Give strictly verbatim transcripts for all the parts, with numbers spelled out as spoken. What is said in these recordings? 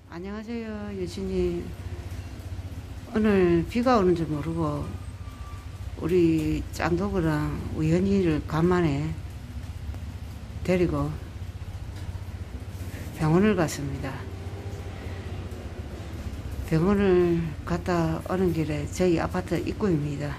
안녕하세요, 유진님. 오늘 비가 오는 줄 모르고 우리 짱도그랑 우연이를 간만에 데리고 병원을 갔습니다. 병원을 갔다 오는 길에 저희 아파트 입구입니다.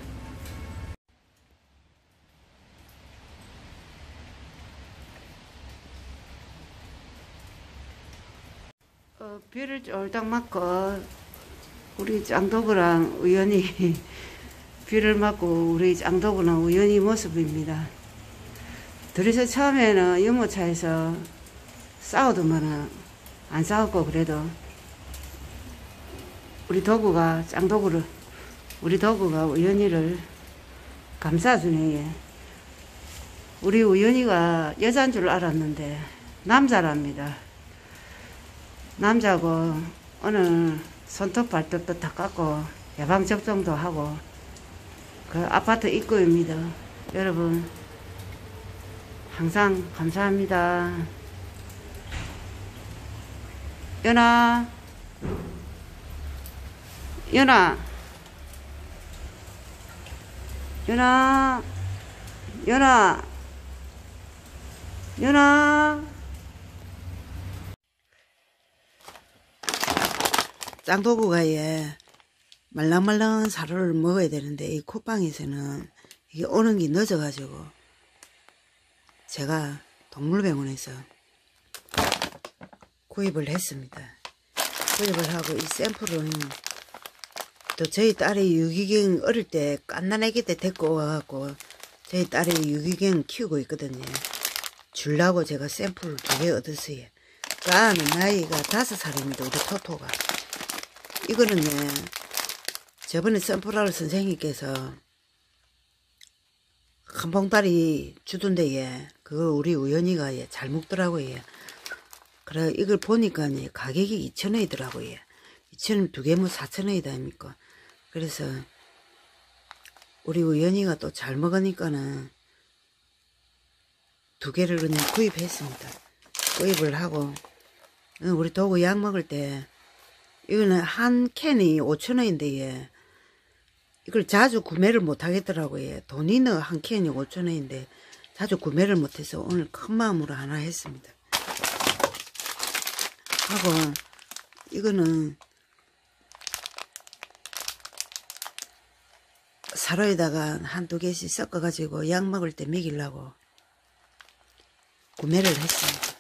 어, 비를 쫄딱 맞고 우리 짱도그랑 우연히 비를 맞고 우리 짱도그랑 우연히 모습입니다. 둘이서 처음에는 유모차에서 싸우더만은 안 싸웠고, 그래도 우리 도구가 짱도구를 우리 도구가 우연이를 감싸주네. 우리 우연이가 여자인 줄 알았는데 남자랍니다. 남자고 오늘 손톱 발톱도 다 깎고 예방접종도 하고 그 아파트 입구입니다. 여러분 항상 감사합니다. 연아, 연아, 연아, 연아, 연아. 짱도구가 예 말랑말랑한 사료를 먹어야 되는데 이 쿠팡에서는 이게 오는 게 늦어가지고 제가 동물병원에서 구입을 했습니다. 구입을 하고 이 샘플은 또 저희 딸이 유기견 어릴 때 갓난아기 때 데리고 와갖고 저희 딸이 유기견 키우고 있거든요. 주려고 제가 샘플을 두 개 얻었어요. 까는 나이가 다섯 살입니다. 우리 토토가. 이거는 예, 저번에 샘플할 선생님께서 한 봉다리 주던데 예, 그걸 우리 우연이가 예, 잘 먹더라고요. 그래 이걸 보니까 예, 가격이 이천 원이더라고요. 이천 원 두 개면 사천 원이다 아닙니까? 그래서 우리 우연이가 또 잘 먹으니까는 두 개를 그냥 구입했습니다. 구입을 하고 우리 도구 약 먹을 때 이거는 한 캔이 오천 원인데 예. 이걸 자주 구매를 못 하겠더라고요. 돈이는 한 캔이 오천 원인데 자주 구매를 못해서 오늘 큰 마음으로 하나 했습니다. 하고 이거는 사료에다가 한두 개씩 섞어 가지고 약 먹을 때 먹이려고 구매를 했습니다.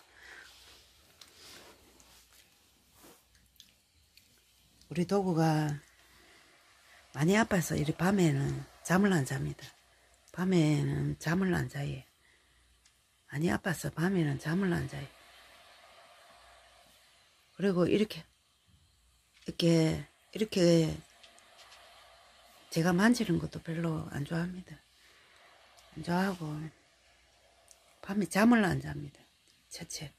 우리 도구가 많이 아파서 이리 밤에는 잠을 안 잡니다. 밤에는 잠을 안 자요. 많이 아파서 밤에는 잠을 안 자요. 그리고 이렇게 이렇게 이렇게 제가 만지는 것도 별로 안 좋아합니다. 안 좋아하고 밤에 잠을 안 잡니다. 채채.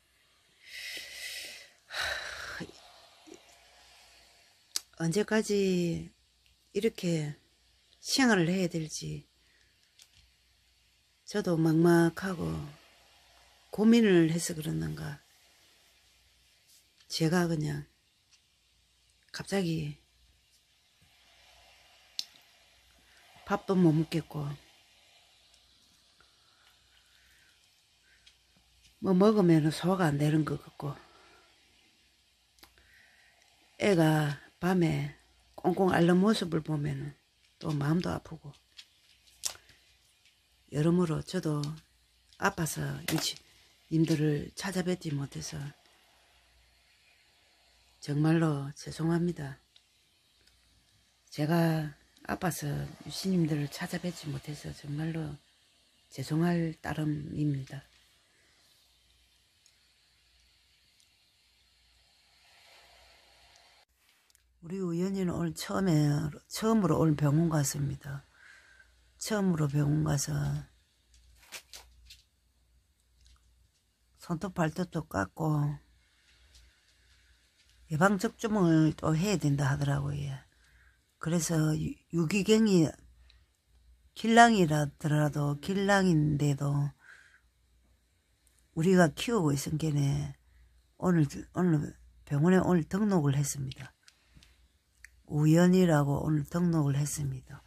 언제까지 이렇게 생활을 해야 될지 저도 막막하고 고민을 해서 그러는가 제가 그냥 갑자기 밥도 못 먹겠고 뭐 먹으면 소화가 안 되는 것 같고 애가 밤에 꽁꽁 앓는 모습을 보면 또 마음도 아프고 여러모로 저도 아파서 님들을 찾아뵙지 못해서 정말로 죄송합니다. 제가 아파서 유씨님들을 찾아뵙지 못해서 정말로 죄송할 따름입니다. 우리 우연이는 오늘 처음에, 처음으로 오늘 병원 갔습니다. 처음으로 병원 가서 손톱 발톱도 깎고 예방접종을 또 해야 된다 하더라고요. 그래서 유기견이 길랑이라더라도 길랑인데도 우리가 키우고 있은 게네 오늘 오늘 병원에 오늘 등록을 했습니다. 우연이라고 오늘 등록을 했습니다.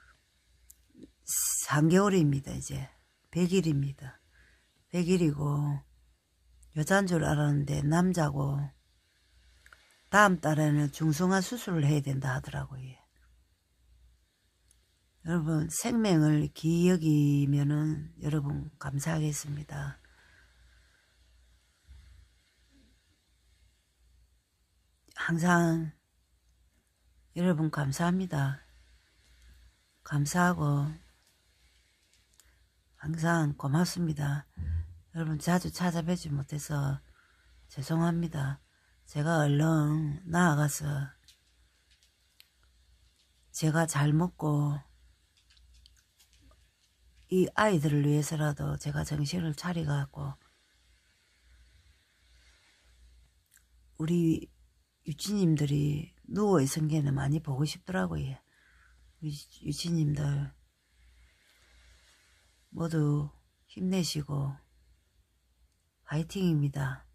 삼 개월입니다. 이제 백 일입니다. 백 일이고 여자인 줄 알았는데 남자고 다음 달에는 중성화 수술을 해야 된다 하더라고요. 여러분 생명을 귀히 여기면은 여러분 감사하겠습니다. 항상 여러분 감사합니다. 감사하고 항상 고맙습니다. 여러분 자주 찾아뵙지 못해서 죄송합니다. 제가 얼른 나아가서 제가 잘 먹고 이 아이들을 위해서라도 제가 정신을 차려갖고 우리 유치님들이 누워있은 게는 많이 보고 싶더라고요. 우리 유치님들 모두 힘내시고 화이팅입니다.